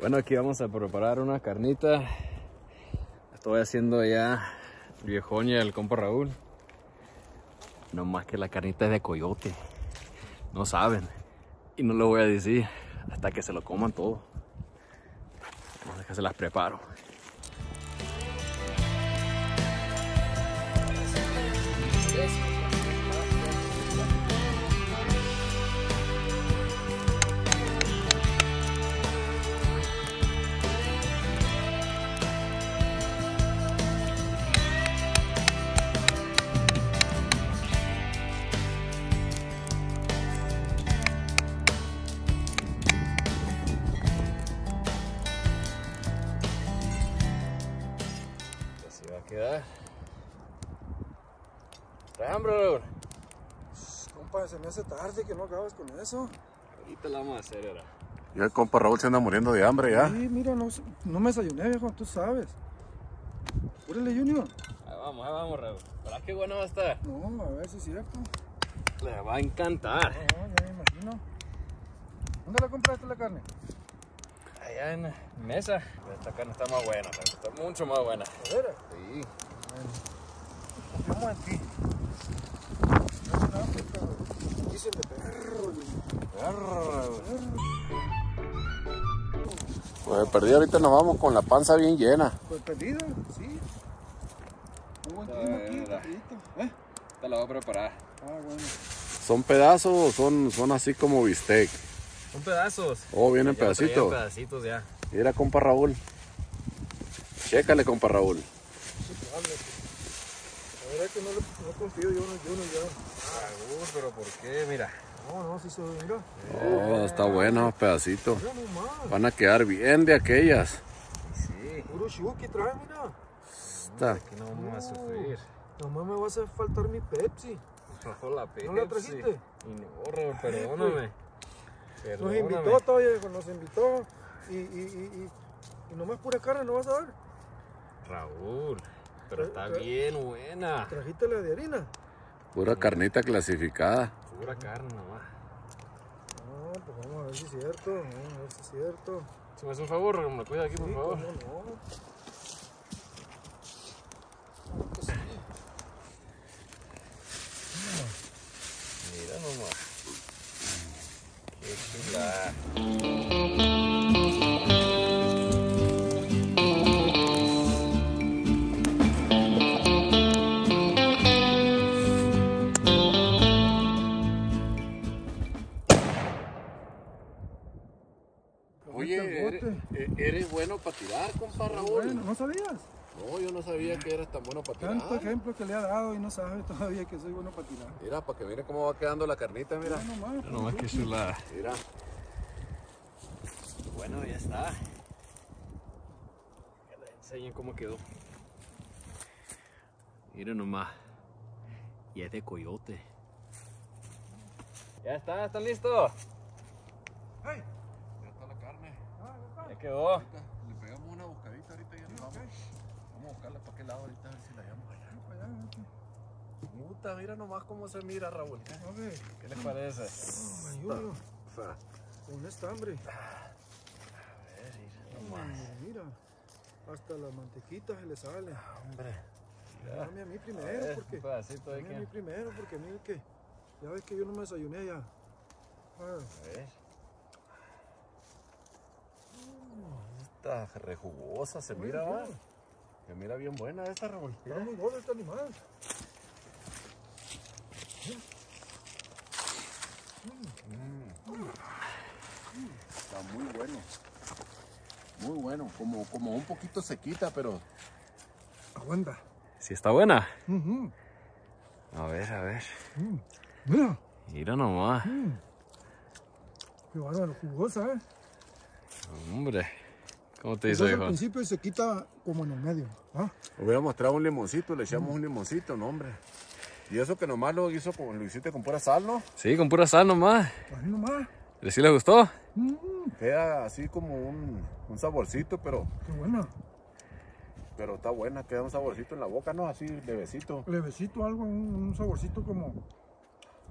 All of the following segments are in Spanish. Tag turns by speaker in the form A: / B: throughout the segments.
A: Bueno, aquí vamos a preparar una carnita. Estoy haciendo ya viejoña del compa Raúl. No más que la carnita es de coyote. No saben. Y no lo voy a decir hasta que se lo coman todo. Vamos a que se las preparo. Quedar. ¿Trae hambre, Raúl?
B: Compa, se me hace tarde que no acabas con eso.
A: Ahorita la vamos a hacer, ahora.
C: Ya el compa Raúl se anda muriendo de hambre ya.
B: Sí, mira, no me desayuné, viejo, tú sabes. Órale, Junior.
A: Ahí vamos, Raúl. ¿Para qué bueno va a estar?
B: No, a ver si es cierto.
A: Le va a encantar.
B: No, ya me imagino. ¿Dónde la compraste la carne?
A: Allá en la mesa. Esta carne está más buena, Raúl. Está mucho más buena.
B: ¿De veras?
A: Sí.
B: Confiamos en ti. Dicen de perro,
C: Pues perdí, ahorita nos vamos con la panza bien llena.
B: Pues perdido, sí. Un buen clima aquí, rapidito.
A: Esta la voy a preparar.
B: Ah, bueno.
C: ¿Son pedazos o son así como bistec?
A: Son pedazos.
C: Oh, vienen
A: Ya traían
C: pedacitos.
A: pedacitos ya.
C: Mira, compa Raúl. Chécale, compa Raúl.
B: La verdad es que no confío, yo no.
A: Raúl, pero ¿por qué? Mira.
B: No, sí se mira.
C: Oh, está bueno, pedacito.
B: Mira nomás.
C: Van a quedar bien de aquellas.
A: Sí.
B: Puro shuki trae, mira.
C: Está.
A: Aquí no vamos a sufrir.
B: Nomás me va a hacer faltar mi Pepsi.
A: Raúl, la Pepsi.
B: ¿No la trajiste?
A: Y no, Raúl, perdóname.
B: Nos invitó todavía, nos invitó y nomás pura carne, ¿no vas a ver?
A: Raúl, pero está bien buena.
B: ¿Trajiste la de harina?
C: Pura carnita clasificada.
A: Pura carne nomás.
B: No, pues vamos a ver si es cierto, vamos a ver si es cierto.
A: Si me hace un favor, Raúl, me cuida aquí, por favor.
B: ¿Cómo no? Pues sí.
A: Mira nomás. Qué chulada.
C: Oye, eres bueno para tirar, compa Raúl.
B: Bueno, ¿no sabías?
C: No, yo no sabía que eras tan bueno para tirar.
B: Tanto ejemplo que le ha dado y no sabe todavía que soy bueno para tirar.
C: Mira, para que mire cómo va quedando la carnita, mira.
B: Mira nomás.
A: Nomás que chulada.
C: Mira.
A: Bueno, ya está. Que les enseñen cómo quedó. Miren nomás. Y es de coyote. Ya está, ¿están listos?
B: ¡Hey!
C: Ya está la carne.
A: Ya quedó.
C: Ahorita le pegamos una buscadita ahorita y ya nos vamos. Vamos a buscarla para qué lado ahorita a ver si la hallamos allá. Puta, mira nomás cómo se mira, Raúl.
A: ¿Qué les parece?
B: Ayuno, con esta hambre. Mira, hasta la mantequita se le sale.
A: Hombre.
B: Dame a mí primero, porque
A: Un pedacito de
B: dame a mí
A: que.
B: primero, porque mira que ya ves que yo no me desayuné ya.
A: A ver.
C: Está re jugosa, se mira, va. Se mira bien buena esta, Raúl.
B: Está muy gordo este animal.
C: Está muy bueno. Muy bueno, como un poquito sequita, pero
B: Aguanta.
A: ¿Sí está buena?
B: Ujú.
A: A ver.
B: Mira,
A: Mira nomás.
B: qué bárbaro, jugosa,
A: Hombre. ¿Cómo te dice,
B: Entonces, al
A: hijo?
B: principio se quita como en el medio.
C: hubiera mostrado un limoncito, le echamos un limoncito, no, hombre. Y eso que nomás lo hiciste con pura sal, ¿no?
A: Sí, con pura sal nomás.
B: Así nomás.
A: ¿Sí les gustó?
C: Queda así como un saborcito, pero
B: Qué buena.
C: está buena, queda un saborcito en la boca, ¿no? Así levecito.
B: Levecito, algo, un saborcito como...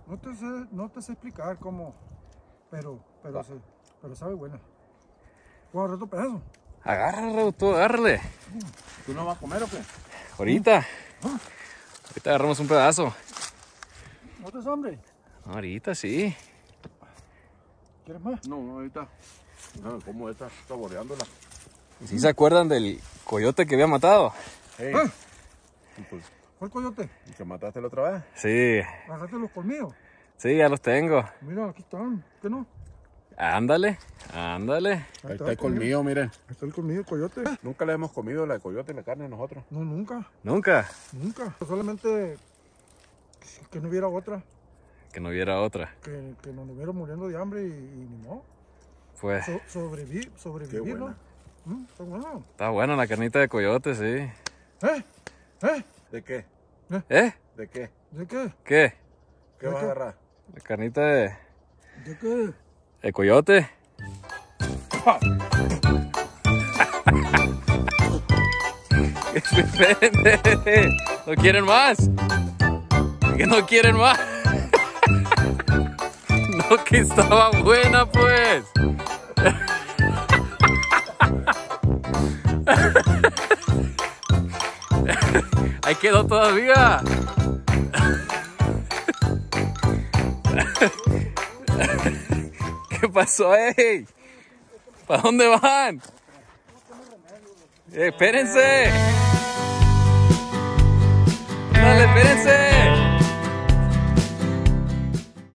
B: No te sé explicar cómo, pero sabe buena. Voy a agarrar otro pedazo.
A: Agárralo, tú agárrale.
C: ¿Tú no vas a comer o qué?
A: Ahorita. Ahorita agarramos un pedazo.
B: ¿No te hambre?
A: Ahorita sí.
B: ¿Quieres más?
C: No, ahorita. No, como esta, saboreándola.
A: ¿Y si se acuerdan del coyote que había matado?
C: Hey.
B: ¿Ah?
C: Pues,
B: ¿Cuál coyote?
C: ¿que mataste la otra vez?
A: Sí,
B: Agarraste los colmillos.
A: sí, ya los tengo.
B: Mira, aquí están. ¿Qué no?
A: Ándale, ándale.
C: Ahí está el colmillo, mire.
B: Ahí está el colmillo, coyote.
C: Nunca le hemos comido la de coyote y la carne nosotros.
B: No, nunca.
A: Nunca.
B: Nunca. Solamente que no hubiera otra.
A: Que no hubiera otra.
B: Que nos hubiera muriendo de hambre y ni modo.
A: Pues,
B: Sobrevivir,
C: Qué
B: ¿no?
C: buena.
B: Está bueno.
A: está buena la carnita de coyote, sí.
B: ¿Eh?
C: ¿De qué?
A: ¿Eh?
C: ¿De qué?
B: ¿De qué?
A: ¿Qué?
C: ¿Qué vas a agarrar?
A: La carnita de
B: ¿De qué?
A: coyote. Espérense. ¿No quieren más? ¿Que no quieren más? No, que estaba buena, pues. Ahí quedó todavía. ¿Qué pasó, ey? ¿Para dónde van? Espérense. Dale, espérense.